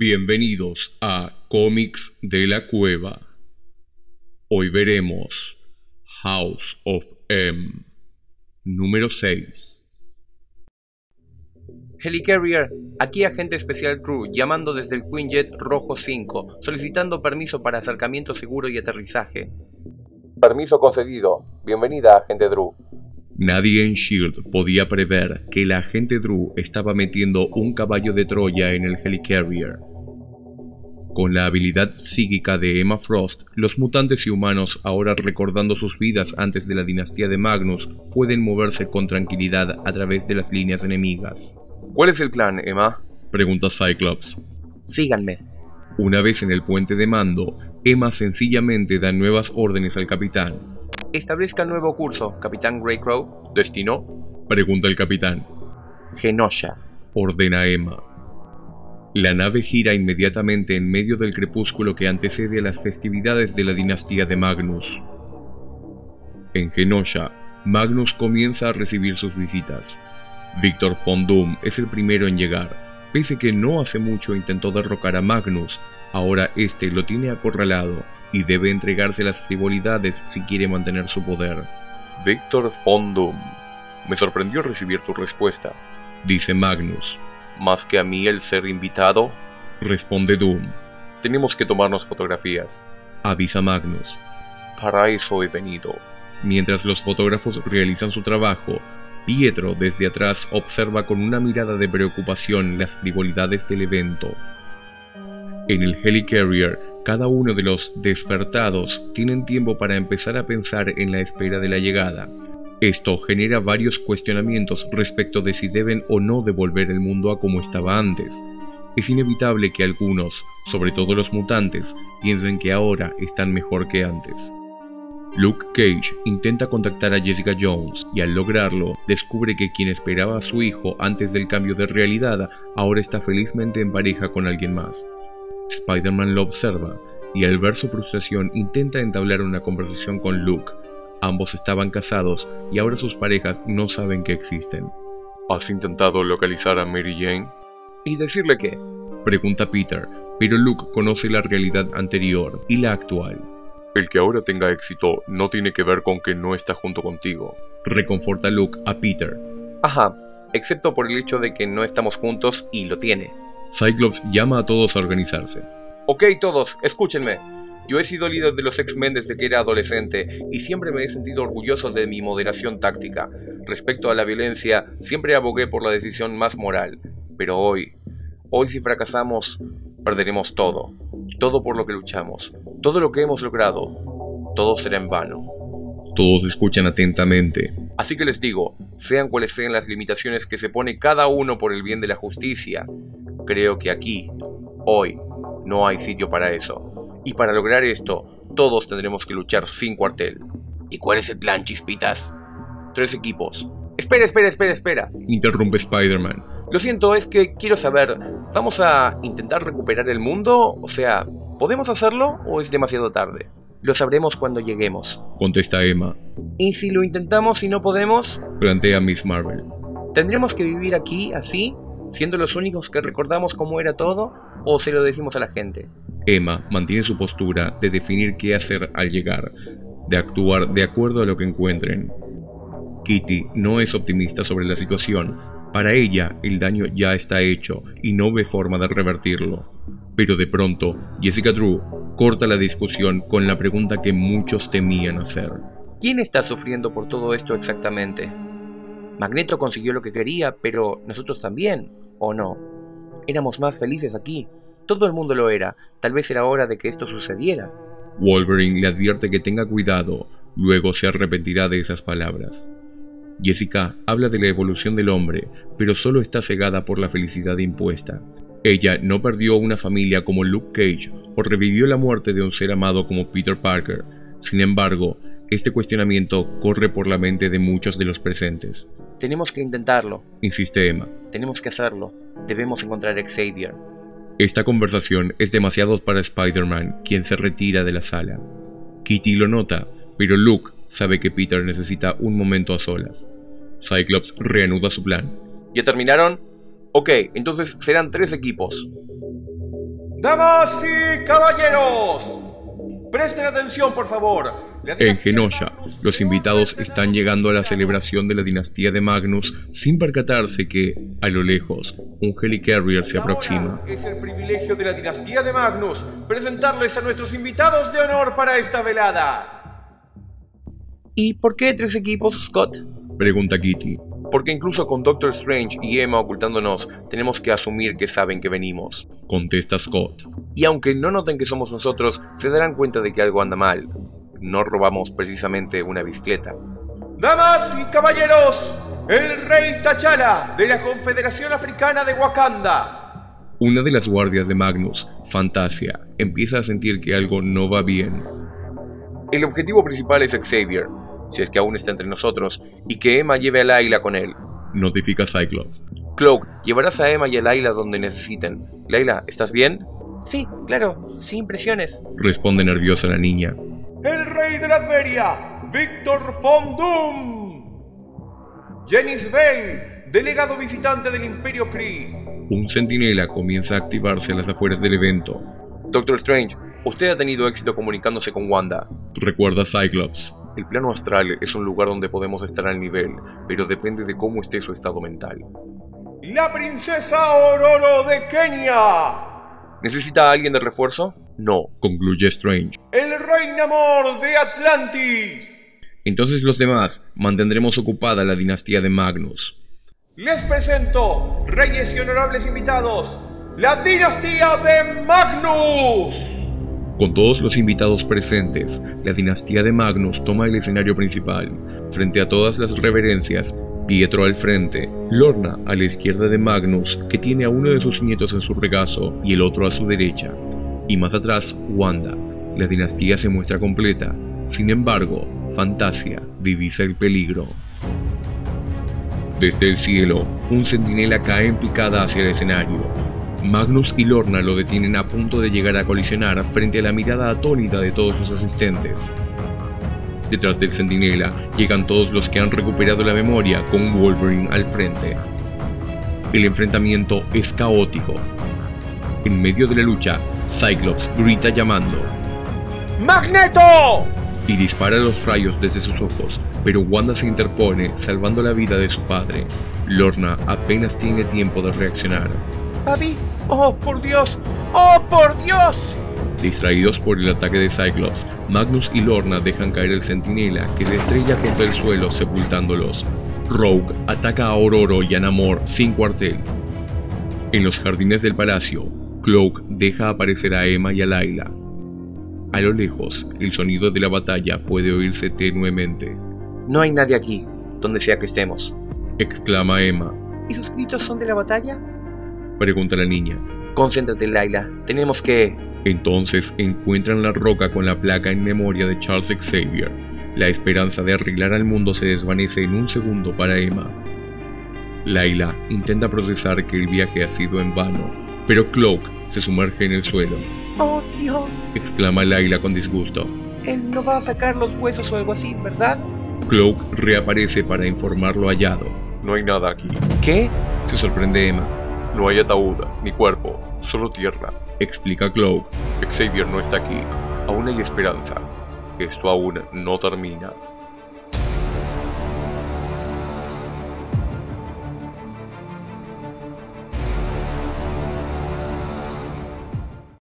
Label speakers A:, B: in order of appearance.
A: Bienvenidos a Cómics de la Cueva. Hoy veremos House of M, número 6.
B: Helicarrier, aquí agente especial Crew, llamando desde el Quinjet Rojo 5, solicitando permiso para acercamiento seguro y aterrizaje.
C: Permiso concedido. Bienvenida, agente Drew.
A: Nadie en S.H.I.E.L.D. podía prever que el agente Drew estaba metiendo un caballo de Troya en el Helicarrier. Con la habilidad psíquica de Emma Frost, los mutantes y humanos, ahora recordando sus vidas antes de la dinastía de Magnus, pueden moverse con tranquilidad a través de las líneas enemigas.
B: ¿Cuál es el plan, Emma?
A: Pregunta Cyclops.
B: Síganme.
A: Una vez en el puente de mando, Emma sencillamente da nuevas órdenes al capitán.
B: Establezca nuevo curso, Capitán Greycrow.
A: ¿Destino? Pregunta el capitán.
B: Genosha.
A: Ordena Emma. La nave gira inmediatamente en medio del crepúsculo que antecede a las festividades de la dinastía de Magnus. En Genosha, Magnus comienza a recibir sus visitas. Victor Von Doom es el primero en llegar. Pese que no hace mucho intentó derrocar a Magnus, ahora este lo tiene acorralado y debe entregarse las frivolidades si quiere mantener su poder.
C: Victor Von Doom, me sorprendió recibir tu respuesta.
A: Dice Magnus.
C: Más que a mí el ser invitado,
A: responde Doom.
C: Tenemos que tomarnos fotografías,
A: avisa Magnus.
C: Para eso he venido.
A: Mientras los fotógrafos realizan su trabajo, Pietro desde atrás observa con una mirada de preocupación las frivolidades del evento. En el Helicarrier, cada uno de los despertados tienen tiempo para empezar a pensar en la espera de la llegada. Esto genera varios cuestionamientos respecto de si deben o no devolver el mundo a como estaba antes. Es inevitable que algunos, sobre todo los mutantes, piensen que ahora están mejor que antes. Luke Cage intenta contactar a Jessica Jones y al lograrlo descubre que quien esperaba a su hijo antes del cambio de realidad ahora está felizmente en pareja con alguien más. Spider-Man lo observa y al ver su frustración intenta entablar una conversación con Luke. Ambos estaban casados y ahora sus parejas no saben que existen.
C: ¿Has intentado localizar a Mary Jane?
B: ¿Y decirle qué?
A: Pregunta Peter, pero Luke conoce la realidad anterior y la actual.
C: El que ahora tenga éxito no tiene que ver con que no está junto contigo.
A: Reconforta Luke a Peter.
B: Ajá, excepto por el hecho de que no estamos juntos y lo tiene.
A: Cyclops llama a todos a organizarse.
B: Ok todos, escúchenme. Yo he sido líder de los X-Men desde que era adolescente y siempre me he sentido orgulloso de mi moderación táctica. Respecto a la violencia, siempre abogué por la decisión más moral. Pero hoy si fracasamos, perderemos todo. Todo por lo que luchamos. Todo lo que hemos logrado. Todo será en vano.
A: Todos escuchan atentamente.
B: Así que les digo, sean cuales sean las limitaciones que se pone cada uno por el bien de la justicia, creo que aquí, hoy, no hay sitio para eso. Y para lograr esto, todos tendremos que luchar sin cuartel. ¿Y cuál es el plan, chispitas? 3 equipos. Espera.
A: Interrumpe Spider-Man.
B: Lo siento, es que quiero saber, ¿vamos a intentar recuperar el mundo? O sea, ¿podemos hacerlo o es demasiado tarde? Lo sabremos cuando lleguemos.
A: Contesta Emma.
B: ¿Y si lo intentamos y no podemos?
A: Plantea Miss Marvel.
B: ¿Tendremos que vivir aquí, así, siendo los únicos que recordamos cómo era todo? ¿O se lo decimos a la gente?
A: Emma mantiene su postura de definir qué hacer al llegar, de actuar de acuerdo a lo que encuentren. Kitty no es optimista sobre la situación. Para ella, el daño ya está hecho y no ve forma de revertirlo. Pero de pronto, Jessica Drew corta la discusión con la pregunta que muchos temían hacer.
B: ¿Quién está sufriendo por todo esto exactamente? Magneto consiguió lo que quería, pero nosotros también, ¿o no? Éramos más felices aquí. Todo el mundo lo era. Tal vez era hora de que esto sucediera.
A: Wolverine le advierte que tenga cuidado, luego se arrepentirá de esas palabras. Jessica habla de la evolución del hombre, pero solo está cegada por la felicidad impuesta. Ella no perdió una familia como Luke Cage o revivió la muerte de un ser amado como Peter Parker. Sin embargo, este cuestionamiento corre por la mente de muchos de los presentes.
B: Tenemos que intentarlo,
A: insiste Emma.
B: Tenemos que hacerlo. Debemos encontrar a Xavier.
A: Esta conversación es demasiado para Spider-Man, quien se retira de la sala. Kitty lo nota, pero Luke sabe que Peter necesita un momento a solas. Cyclops reanuda su plan.
B: ¿Ya terminaron? Ok, entonces serán 3 equipos. Damas y caballeros, presten atención, por favor.
A: En Genosha, los invitados están llegando a la celebración de la dinastía de Magnus sin percatarse que, a lo lejos, un Helicarrier se aproxima.
B: Ahora es el privilegio de la dinastía de Magnus presentarles a nuestros invitados de honor para esta velada.
D: ¿Y por qué 3 equipos, Scott?
A: Pregunta Kitty.
B: Porque incluso con Doctor Strange y Emma ocultándonos, tenemos que asumir que saben que venimos.
A: Contesta Scott.
B: Y aunque no noten que somos nosotros, se darán cuenta de que algo anda mal. No robamos precisamente una bicicleta. Damas y caballeros, el rey T'Challa de la Confederación Africana de Wakanda.
A: Una de las guardias de Magnus, Fantasia, empieza a sentir que algo no va bien.
B: El objetivo principal es Xavier, si es que aún está entre nosotros, y que Emma lleve a Layla con él.
A: Notifica Cyclops.
B: Cloak, llevarás a Emma y a Layla donde necesiten. Layla, ¿estás bien?
D: Sí, claro, sin presiones.
A: Responde nerviosa la niña.
B: El rey de Latveria, Victor Von Doom. Janice Vale, delegado visitante del Imperio Kree.
A: Un centinela comienza a activarse a las afueras del evento.
B: Doctor Strange, usted ha tenido éxito comunicándose con Wanda.
A: Recuerda Cyclops.
C: El plano astral es un lugar donde podemos estar al nivel, pero depende de cómo esté su estado mental.
B: La princesa Ororo de Kenia. ¿Necesita a alguien de refuerzo?
C: No,
A: concluye Strange.
B: El rey Namor de Atlantis.
A: Entonces los demás mantendremos ocupada la dinastía de Magnus.
B: Les presento, reyes y honorables invitados, la dinastía de Magnus.
A: Con todos los invitados presentes, la dinastía de Magnus toma el escenario principal. Frente a todas las reverencias, Pietro al frente, Lorna a la izquierda de Magnus, que tiene a uno de sus nietos en su regazo y el otro a su derecha. Y más atrás, Wanda. La dinastía se muestra completa. Sin embargo, Fantasia divisa el peligro. Desde el cielo, un centinela cae en picada hacia el escenario. Magnus y Lorna lo detienen a punto de llegar a colisionar frente a la mirada atónita de todos los asistentes. Detrás del centinela llegan todos los que han recuperado la memoria con Wolverine al frente. El enfrentamiento es caótico. En medio de la lucha, Cyclops grita llamando
B: ¡Magneto!
A: y dispara los rayos desde sus ojos, pero Wanda se interpone salvando la vida de su padre. Lorna apenas tiene tiempo de reaccionar.
D: ¡Papi! ¡Oh, por Dios! ¡Oh, por Dios!
A: Distraídos por el ataque de Cyclops, Magnus y Lorna dejan caer el centinela que se estrella contra el suelo sepultándolos. Rogue ataca a Ororo y a Namor sin cuartel. En los jardines del palacio, Cloak deja aparecer a Emma y a Layla. A lo lejos, el sonido de la batalla puede oírse tenuemente.
D: No hay nadie aquí, donde sea que estemos.
A: Exclama Emma.
D: ¿Y sus gritos son de la batalla?
A: Pregunta la niña.
D: Concéntrate, Layla. Tenemos que...
A: Entonces encuentran la roca con la placa en memoria de Charles Xavier. La esperanza de arreglar al mundo se desvanece en un segundo para Emma. Layla intenta procesar que el viaje ha sido en vano, pero Cloak se sumerge en el suelo.
D: ¡Oh, Dios!
A: Exclama Layla con disgusto.
D: Él no va a sacar los huesos o algo así, ¿verdad?
A: Cloak reaparece para informar lo hallado.
C: No hay nada aquí.
D: ¿Qué?
A: Se sorprende Emma.
C: No hay ataúd, ni cuerpo, solo tierra.
A: Explica Cloak.
C: Xavier no está aquí. Aún hay esperanza. Esto aún no termina.